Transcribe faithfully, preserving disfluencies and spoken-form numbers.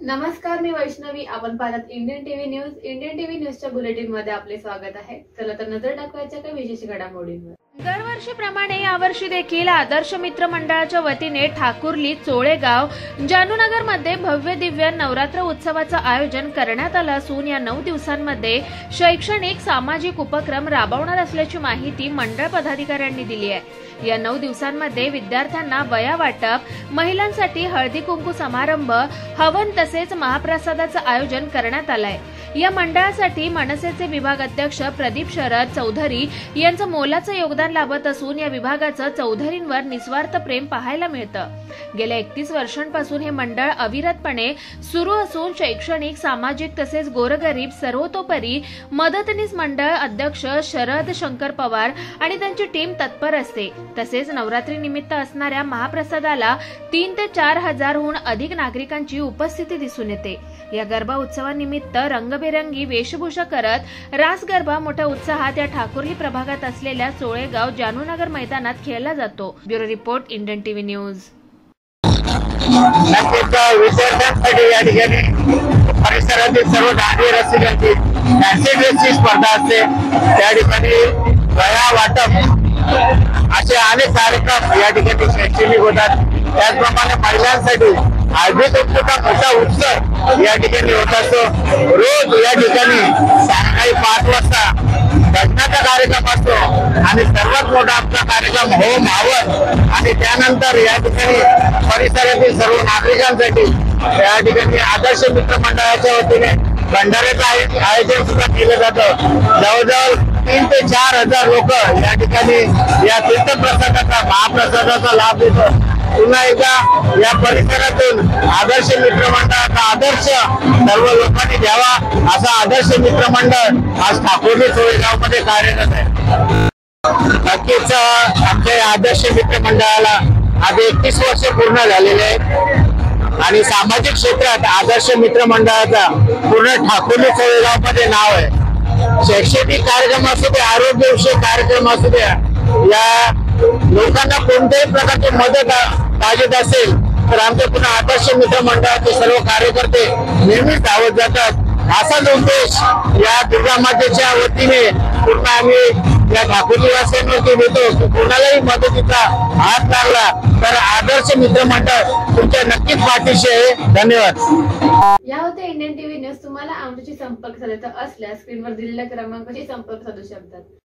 नमस्कार, मी वैष्णवी. आपण पाहतात Indian TV news. Indian TV न्यूजच्या बुलेटिन मध्ये आपले स्वागत आहे. चला तर नजर टाकूयाच्या काही विशेष घडामोडींवर. दरवर्षीप्रमाणे यावर्षी देखील आदर्श मित्र मंडळाच्या वतीने ठाकुर्ली, चोळेगाव, जानूनगर मध्ये भव्य दिव्य नवरात्र उत्सवाचं आयोजन करण्यात आलं असून या नऊ दिवसांमध्ये शैक्षणिक सामाजिक उपक्रम राबवणार असल्याची माहिती मंडळ पदाधिकाऱ्यांनी दिली आहे. या नऊ दिवसांमध्ये विद्यार्थ्यांना वया वाटप, महिलांसाठी हळदी कुंकू समारंभ, हवन तसेच महाप्रसादाचं आयोजन करण्यात आलंय. या मंडळासाठी मनसेचे विभाग अध्यक्ष प्रदीप शरद चौधरी यांचं मोलाचं योगदान लाभत असून या विभागाचं चौधरींवर निस्वार्थ प्रेम पाहायला मिळतं. गेल्या एकतीस वर्षांपासून हे मंडळ अविरतपणे सुरू असून शैक्षणिक, सामाजिक तसेच गोरगरीब सर्वतोपरी मदतनीस मंडळ अध्यक्ष शरद शंकर पवार आणि त्यांची टीम तत्पर असते. तसेच नवरात्री निमित्त असणाऱ्या महाप्रसादाला तीन ते चार हजारहून अधिक नागरिकांची उपस्थिती दिसून येते. या गरबा उत्सवानिमित्त रंगबेरंगी वेशभूषा करत रास गरबा मोठ्या उत्साहात या ठाकुर्ली प्रभागात असलेल्या चोळेगाव, जानूनगर मैदानात खेळला जातो. Bureau report, Indian TV news. नक्कीच विद्यार्थ्यांसाठी या ठिकाणी परिसरातील सर्व दांडी रसिकांची फॅन्सी ड्रेसची स्पर्धा असते. त्या ठिकाणी वया वाटप असे अनेक कार्यक्रम या ठिकाणी शैक्षणिक होतात. त्याचप्रमाणे महिलांसाठी हळदी कुंकूचा मोठा उत्सव या ठिकाणी होत असतो. रोज या ठिकाणी सकाळी पाच वाजता भजनाचा कार्यक्रम असतो आणि सर्वात मोठा आमचा कार्यक्रम होम हवन आणि त्यानंतर या ठिकाणी परिसरातील सर्व नागरिकांसाठी या ठिकाणी आदर्श मित्र मंडळाच्या वतीने भंडाऱ्याचं आयोजन सुद्धा केलं जातं. जवळजवळ तीन ते चार हजार लोक या ठिकाणी या तीर्थप्रसादाचा महाप्रसादाचा लाभ घेतात. पुन्हा एकदा या परिसरातून आदर्श मित्र मंडळाचा आदर्श सर्व लोकांनी घ्यावा असा आदर्श मित्र मंडळ आज ठाकुर्ली चोळेगाव मध्ये कार्यरत आहे. नक्कीच आमच्या आदर्श मित्र मंडळाला आज एकतीस वर्ष पूर्ण झालेले आहेत आणि सामाजिक क्षेत्रात आदर्श मित्र मंडळाचा पूर्ण ठाकुर्ली चोळेगाव मध्ये नाव आहे. शैक्षणिक कार्यक्रम असू द्या, आरोग्यविषयक कार्यक्रम असू द्या, या लोकांना कोणत्याही प्रकारची मदत पाहिजे असेल तर आमच्या पुन्हा आदर्श मित्र मंडळाचे सर्व कार्यकर्ते नेहमीच धावत जातात. असाच उद्देश या दुर्गा मातेच्या वतीने पूर्ण आम्ही या ठाकुर्लीवासियांवरती देतो की कोणालाही मदतीचा हात लागला तर आदर्श मित्र मंडळ तुमच्या नक्कीच पाठीशी आहे. धन्यवाद. या होते इंडियन टीव्ही न्यूज. तुम्हाला आमच्याशी संपर्क साधायचा असल्यास स्क्रीनवर दिलेल्या क्रमांकाशी संपर्क साधू शकतात.